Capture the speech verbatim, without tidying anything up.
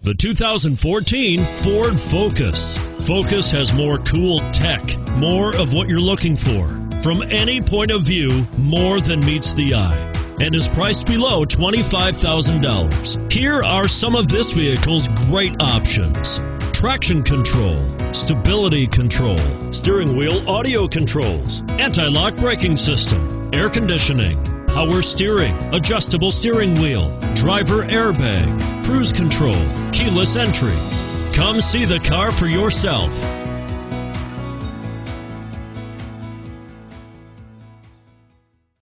The two thousand fourteen Ford Focus. Focus has more cool tech, more of what you're looking for. From any point of view, more than meets the eye, and is priced below twenty-five thousand dollars. Here are some of this vehicle's great options: traction control, stability control, steering wheel audio controls, anti-lock braking system, air conditioning, power steering, adjustable steering wheel, driver airbag, cruise control, keyless entry. Come see the car for yourself.